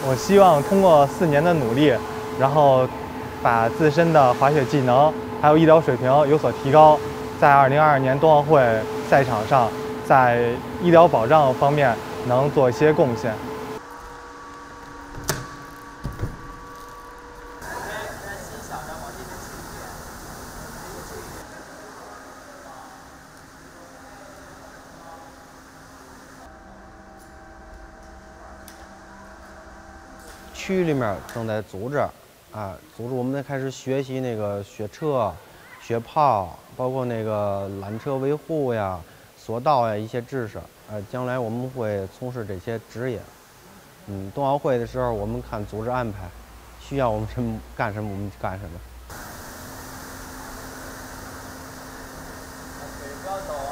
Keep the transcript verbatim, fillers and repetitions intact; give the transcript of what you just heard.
我希望通过四年的努力，然后把自身的滑雪技能还有医疗水平有所提高，在二零二二年冬奥会赛场上，在医疗保障方面能做一些贡献。 区域里面正在组织，啊，组织我们在开始学习那个雪车、雪炮，包括那个缆车维护呀、索道呀一些知识。呃，将来我们会从事这些职业。嗯，冬奥会的时候，我们看组织安排，需要我们什么干什么，我们干什么。 不要走。